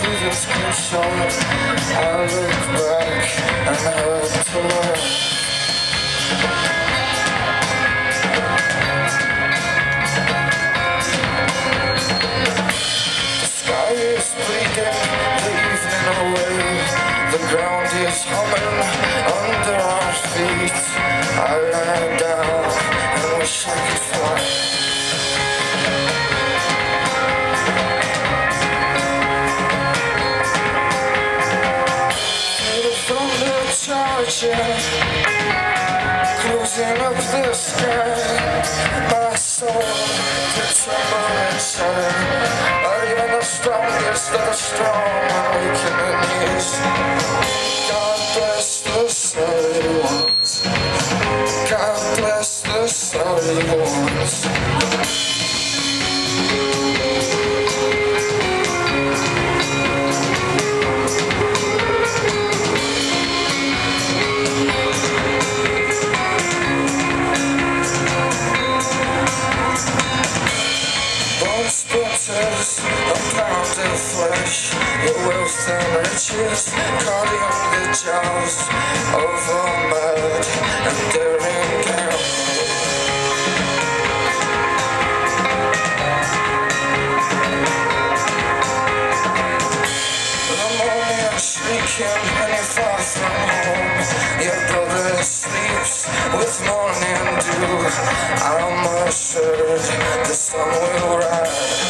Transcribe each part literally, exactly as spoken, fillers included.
previous control. I look back and hurt to learn. The sky is bleeding, the evening away. The ground is humming under our feet. I lie down and wish I could fly. Charging, closing up the sky. My soul to tremble and shudder. But even the strongest of the strong are weak in their knees. God bless the sorry ones. God bless the sorry ones. Splinters, a pound of flesh, your wealth and riches caught in the jaws of a mad and daring gamble. The morning shrieking and you're far from home. Your brother sleeps with morning dew. I'm assured the sun will rise.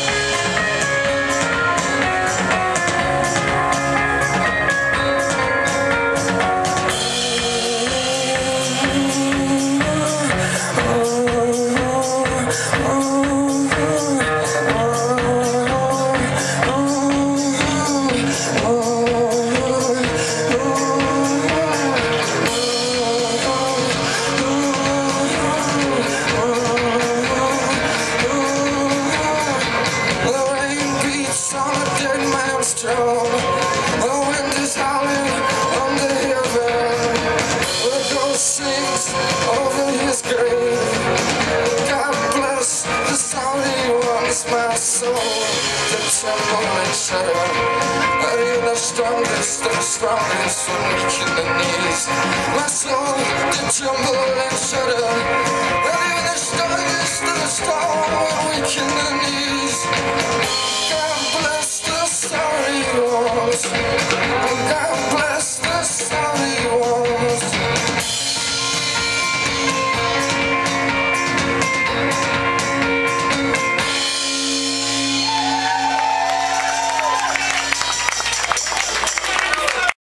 The wind is howling on the heaven. The ghost sings over his grave. God bless the sorry ones, my soul to tremble and shudder. Are you the strongest of the strongest when weak in the knees? My soul to tremble and shudder. Are you the strongest of the strong when weak in the